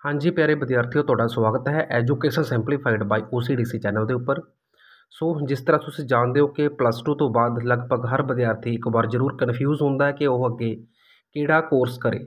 हाँ जी प्यारे विद्यार्थियों, ਤੁਹਾਡਾ ਸਵਾਗਤ ਹੈ education simplified by OCDC channel ਦੇ ਉੱਪਰ। ਸੋ ਜਿਸ ਤਰ੍ਹਾਂ ਤੁਸੀਂ ਜਾਣਦੇ ਹੋ ਕਿ ਪਲੱਸ 2 ਤੋਂ ਬਾਅਦ ਲਗਭਗ ਹਰ ਵਿਦਿਆਰਥੀ ਇੱਕ ਵਾਰ ਜ਼ਰੂਰ ਕਨਫਿਊਜ਼ ਹੁੰਦਾ ਹੈ ਕਿ ਉਹ ਅੱਗੇ ਕਿਹੜਾ ਕੋਰਸ ਕਰੇ।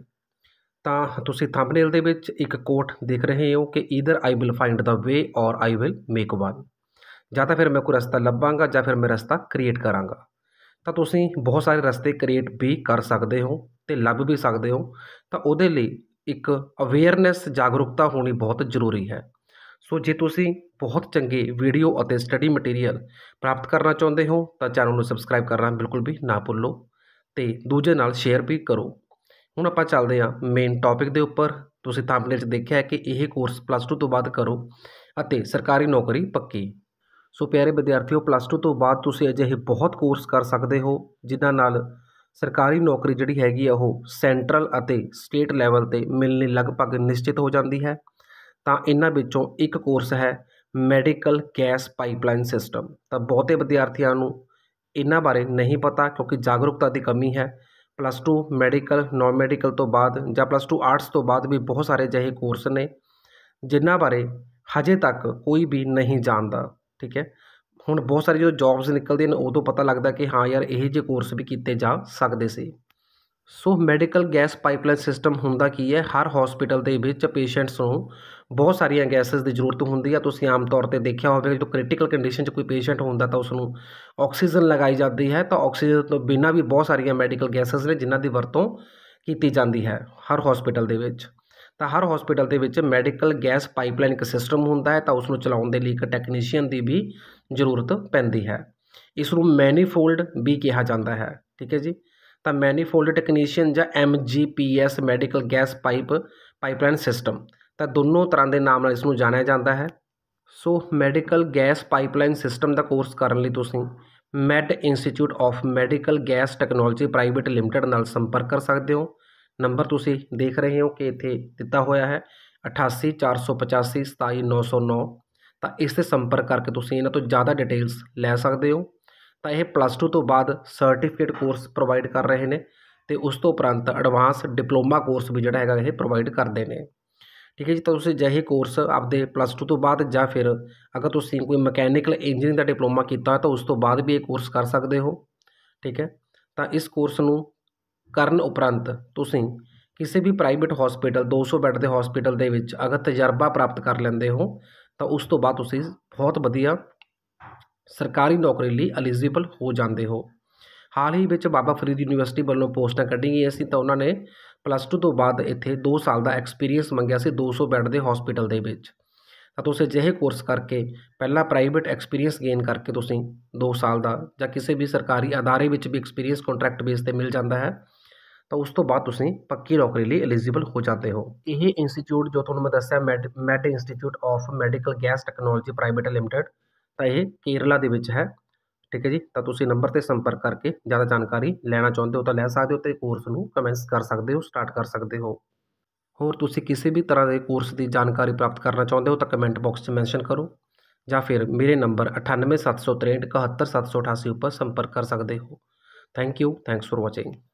ਤਾਂ ਤੁਸੀਂ ਥੰਬਨੇਲ ਦੇ ਵਿੱਚ ਇੱਕ ਕੋਟ ਦੇਖ ਰਹੇ ਹੋ ਕਿ either I will find the way or I will make one. ਜਾਂ ਤਾਂ ਫਿਰ ਮੈਂ ਕੋਈ ਰਸਤਾ ਲੱਭਾਂਗਾ ਜਾਂ ਫਿਰ ਮੈਂ ਰਸਤਾ ਕ੍ਰੀਏਟ ਕਰਾਂਗਾ। ਤਾਂ ਤੁਸੀਂ ਬਹੁਤ ਸਾਰੇ ਰਸਤੇ ਕ੍ਰੀਏਟ ਵੀ ਕਰ ਸਕਦੇ ਹੋ ਅਤੇ ਲੱਭ ਵੀ ਸਕਦੇ ਹੋ। ਤਾਂ ਉਹਦੇ ਲਈ ਇੱਕ ਅਵੇਅਰਨੈਸ ਜਾਗਰੂਕਤਾ ਹੋਣੀ ਬਹੁਤ ਜ਼ਰੂਰੀ ਹੈ। ਸੋ ਜੇ ਤੁਸੀਂ ਬਹੁਤ ਚੰਗੇ ਵੀਡੀਓ ਅਤੇ ਸਟੱਡੀ ਮਟੀਰੀਅਲ ਪ੍ਰਾਪਤ ਕਰਨਾ ਚਾਹੁੰਦੇ ਹੋ ਤਾਂ ਚੈਨਲ ਨੂੰ ਸਬਸਕ੍ਰਾਈਬ ਕਰਨਾ ਬਿਲਕੁਲ ਵੀ ਨਾ ਭੁੱਲੋ ਅਤੇ ਦੂਜੇ ਨਾਲ ਸ਼ੇਅਰ ਵੀ ਕਰੋ। ਹੁਣ ਆਪਾਂ ਚੱਲਦੇ ਹਾਂ ਮੇਨ ਟੌਪਿਕ ਦੇ ਉੱਪਰ। ਤੁਸੀਂ ਥੰਬਨੇਲ 'ਚ ਦੇਖਿਆ ਕਿ ਇਹ ਕੋਰਸ ਪਲੱਸ 2 ਤੋਂ ਬਾਅਦ ਕਰੋ ਅਤੇ ਸਰਕਾਰੀ ਨੌਕਰੀ ਪੱਕੀ। ਸੋ ਪਿਆਰੇ ਵਿਦਿਆਰਥੀਓ, ਪਲੱਸ 2 ਤੋਂ ਬਾਅਦ ਤੁਸੀਂ ਅਜਿਹੇ ਬਹੁਤ ਕੋਰਸ ਕਰ ਸਕਦੇ ਹੋ ਜਿਨ੍ਹਾਂ ਨਾਲ ਸਰਕਾਰੀ ਨੌਕਰੀ ਜਿਹੜੀ ਹੈਗੀ ਆ ਉਹ ਸੈਂਟਰਲ ਅਤੇ ਸਟੇਟ ਲੈਵਲ 'ਤੇ ਮਿਲਣੀ ਲਗਭਗ ਨਿਸ਼ਚਿਤ ਹੋ ਜਾਂਦੀ ਹੈ। ਤਾਂ ਇਹਨਾਂ ਵਿੱਚੋਂ ਇੱਕ ਕੋਰਸ ਹੈ ਮੈਡੀਕਲ ਗੈਸ ਪਾਈਪਲਾਈਨ ਸਿਸਟਮ। ਤਾਂ ਬਹੁਤੇ ਵਿਦਿਆਰਥੀਆਂ ਨੂੰ ਇਹਨਾਂ ਬਾਰੇ ਨਹੀਂ ਪਤਾ ਕਿਉਂਕਿ ਜਾਗਰੂਕਤਾ ਦੀ ਕਮੀ ਹੈ। ਪਲੱਸ 2 ਮੈਡੀਕਲ ਨੌਨ ਮੈਡੀਕਲ ਤੋਂ ਬਾਅਦ ਜਾਂ ਪਲੱਸ 2 ਆਰਟਸ ਤੋਂ ਬਾਅਦ ਵੀ ਬਹੁਤ ਸਾਰੇ ਅਜਿਹੇ ਕੋਰਸ ਨੇ ਜਿਨ੍ਹਾਂ ਬਾਰੇ ਹਜੇ ਤੱਕ ਕੋਈ ਵੀ ਨਹੀਂ ਜਾਣਦਾ। ਠੀਕ ਹੈ, ਹੁਣ ਬਹੁਤ ਸਾਰੀ ਜਦੋਂ ਜੋਬਸ ਨਿਕਲਦੀਆਂ ਨੇ ਉਦੋਂ ਪਤਾ ਲੱਗਦਾ ਕਿ ਹਾਂ ਯਾਰ ਇਹ ਜਿਹੇ ਕੋਰਸ ਵੀ ਕੀਤੇ ਜਾ ਸਕਦੇ ਸੀ। So medical gas pipeline system ਹੁੰਦਾ ਕੀ ਹੈ, ਹਰ ਹੌਸਪੀਟਲ ਦੇ ਵਿੱਚ ਪੇਸ਼ੈਂਟਸ ਨੂੰ ਬਹੁਤ ਸਾਰੀਆਂ ਗੈਸਿਸ ਦੀ ਜ਼ਰੂਰਤ ਹੁੰਦੀ ਹੈ। ਤੁਸੀਂ ਆਮ ਤੌਰ 'ਤੇ ਦੇਖਿਆ ਹੋਵੇਗਾ ਜਦੋਂ ਕ੍ਰਿਟੀਕਲ ਕੰਡੀਸ਼ਨ 'ਚ ਕੋਈ ਪੇਸ਼ੈਂਟ ਹੁੰਦਾ ਤਾਂ ਉਸ ਨੂੰ ਆਕਸੀਜਨ ਲਗਾਈ ਜਾਂਦੀ ਹੈ। ਤਾਂ ਆਕਸੀਜਨ ਤੋਂ ਬਿਨਾਂ ਵੀ ਬਹੁਤ ਸਾਰੀਆਂ ਮੈਡੀਕਲ ਗੈਸਿਸ ਨੇ ਜਿਨ੍ਹਾਂ ਦੀ ਵਰਤੋਂ ਕੀਤੀ ਜਾਂਦੀ ਹੈ ਹਰ ਹੌਸਪੀਟਲ ਦੇ ਵਿੱਚ। ਤਾਂ ਹਰ ਹੌਸਪੀਟਲ ਦੇ ਵਿੱਚ ਮੈਡੀਕਲ ਗੈਸ ਪਾਈਪਲਾਈਨ ਇੱਕ ਸਿਸਟਮ ਹੁੰਦਾ ਹੈ। ਤਾਂ ਉਸ ਨੂੰ ਚਲਾਉਣ ਦੇ ਲਈ ਇੱਕ ਟੈਕਨੀਸ਼ੀਅਨ ਦੀ ਵੀ ਜ਼ਰੂਰਤ ਪੈਂਦੀ ਹੈ। ਇਸ ਨੂੰ ਮੈਨੀਫੋਲਡ ਵੀ ਕਿਹਾ ਜਾਂਦਾ ਹੈ। ਠੀਕ ਹੈ ਜੀ, ਤਾਂ ਮੈਨੀਫੋਲਡ ਟੈਕਨੀਸ਼ੀਅਨ ਜਾਂ MGPS medical gas pipeline system, ਤਾਂ ਦੋਨੋਂ ਤਰ੍ਹਾਂ ਦੇ ਨਾਮ ਨਾਲ ਇਸ ਨੂੰ ਜਾਣਿਆ ਜਾਂਦਾ ਹੈ। So medical gas pipeline system ਦਾ ਕੋਰਸ ਕਰਨ ਲਈ ਤੁਸੀਂ Med institute of medical gas technology private limited ਨਾਲ ਸੰਪਰਕ ਕਰ ਸਕਦੇ ਹੋ। ਨੰਬਰ ਤੁਸੀਂ ਦੇਖ ਰਹੇ ਹੋ ਕਿ ਇੱਥੇ ਦਿੱਤਾ ਹੋਇਆ ਹੈ 88 485 27 909। ਤਾਂ ਇਸ 'ਤੇ ਸੰਪਰਕ ਕਰਕੇ ਤੁਸੀਂ ਇਹਨਾਂ ਤੋਂ ਜ਼ਿਆਦਾ ਡਿਟੇਲਸ ਲੈ ਸਕਦੇ ਹੋ। ਤਾਂ ਇਹ ਪਲੱਸ 2 ਤੋਂ ਬਾਅਦ ਸਰਟੀਫਿਕੇਟ ਕੋਰਸ ਪ੍ਰੋਵਾਈਡ ਕਰ ਰਹੇ ਨੇ ਅਤੇ ਉਸ ਤੋਂ ਉਪਰੰਤ ਐਡਵਾਂਸ ਡਿਪਲੋਮਾ ਕੋਰਸ ਵੀ ਜਿਹੜਾ ਹੈਗਾ ਇਹ ਪ੍ਰੋਵਾਈਡ ਕਰਦੇ ਨੇ। ਠੀਕ ਹੈ ਜੀ, ਤਾਂ ਤੁਸੀਂ ਅਜਿਹੇ ਕੋਰਸ ਆਪਦੇ ਪਲੱਸ 2 ਤੋਂ ਬਾਅਦ ਜਾਂ ਫਿਰ ਅਗਰ ਤੁਸੀਂ ਕੋਈ ਮਕੈਨੀਕਲ ਇੰਜੀਨੀਅਰਿੰਗ ਦਾ ਡਿਪਲੋਮਾ ਕੀਤਾ ਤਾਂ ਉਸ ਤੋਂ ਬਾਅਦ ਵੀ ਇਹ ਕੋਰਸ ਕਰ ਸਕਦੇ ਹੋ। ਠੀਕ ਹੈ, ਤਾਂ ਇਸ ਕੋਰਸ ਨੂੰ ਕਰਨ ਉਪਰੰਤ ਤੁਸੀਂ ਕਿਸੇ ਵੀ ਪ੍ਰਾਈਵੇਟ ਹੌਸਪੀਟਲ 200 ਬੈੱਡ ਦੇ ਹੌਸਪੀਟਲ ਦੇ ਵਿੱਚ ਅਗਰ ਤਜਰਬਾ ਪ੍ਰਾਪਤ ਕਰ ਲੈਂਦੇ ਹੋ ਤਾਂ ਉਸ ਤੋਂ ਬਾਅਦ ਤੁਸੀਂ ਬਹੁਤ ਵਧੀਆ ਸਰਕਾਰੀ ਨੌਕਰੀ ਲਈ ਐਲੀਜੀਬਲ ਹੋ ਜਾਂਦੇ ਹੋ। ਹਾਲ ਹੀ ਵਿੱਚ ਬਾਬਾ ਫਰੀਦ ਯੂਨੀਵਰਸਿਟੀ ਵੱਲੋਂ ਪੋਸਟਾਂ ਕੱਢੀਆਂ ਗਈਆਂ ਸੀ ਤਾਂ ਉਹਨਾਂ ਨੇ ਪਲੱਸ 2 ਤੋਂ ਬਾਅਦ ਇੱਥੇ 2 ਸਾਲ ਦਾ ਐਕਸਪੀਰੀਅੰਸ ਮੰਗਿਆ ਸੀ 200 ਬੈੱਡ ਦੇ ਹੌਸਪੀਟਲ ਦੇ ਵਿੱਚ। ਤਾਂ ਤੁਸੀਂ ਅਜਿਹੇ ਕੋਰਸ ਕਰਕੇ ਪਹਿਲਾਂ ਪ੍ਰਾਈਵੇਟ ਐਕਸਪੀਰੀਅੰਸ ਗੇਨ ਕਰਕੇ ਤੁਸੀਂ 2 ਸਾਲ ਦਾ ਜਾਂ ਕਿਸੇ ਵੀ ਸਰਕਾਰੀ ਅਦਾਰੇ ਵਿੱਚ ਵੀ ਐਕਸਪੀਰੀਅੰਸ ਕੰਟਰੈਕਟ ਬੇਸ 'ਤੇ ਮਿਲ ਜਾਂਦਾ ਹੈ। ਤਾਂ ਉਸ ਤੋਂ ਬਾਅਦ ਤੁਸੀਂ ਪੱਕੀ ਨੌਕਰੀ ਲਈ ਐਲੀਜੀਬਲ ਹੋ ਜਾਂਦੇ ਹੋ। ਇਹ ਇੰਸਟੀਚਿਊਟ ਜੋ ਤੁਹਾਨੂੰ ਮੈਂ ਦੱਸਿਆ Med institute of medical gas technology private limited, ਤਾਂ ਇਹ ਕੇਰਲਾ ਦੇ ਵਿੱਚ ਹੈ। ਠੀਕ ਹੈ ਜੀ, ਤਾਂ ਤੁਸੀਂ ਨੰਬਰ 'ਤੇ ਸੰਪਰਕ ਕਰਕੇ ਜ਼ਿਆਦਾ ਜਾਣਕਾਰੀ ਲੈਣਾ ਚਾਹੁੰਦੇ ਹੋ ਤਾਂ ਲੈ ਸਕਦੇ ਹੋ ਅਤੇ ਕੋਰਸ ਨੂੰ ਕਮੈਂਸ ਕਰ ਸਕਦੇ ਹੋ, ਸਟਾਰਟ ਕਰ ਸਕਦੇ ਹੋ। ਹੋਰ ਤੁਸੀਂ ਕਿਸੇ ਵੀ ਤਰ੍ਹਾਂ ਦੇ ਕੋਰਸ ਦੀ ਜਾਣਕਾਰੀ ਪ੍ਰਾਪਤ ਕਰਨਾ ਚਾਹੁੰਦੇ ਹੋ ਤਾਂ ਕਮੈਂਟ ਬਾਕਸ 'ਚ ਮੈਂਸ਼ਨ ਕਰੋ ਜਾਂ ਫਿਰ ਮੇਰੇ ਨੰਬਰ 98 763 71 788 ਉੱਪਰ ਸੰਪਰਕ ਕਰ ਸਕਦੇ ਹੋ। Thank you, thanks for watching.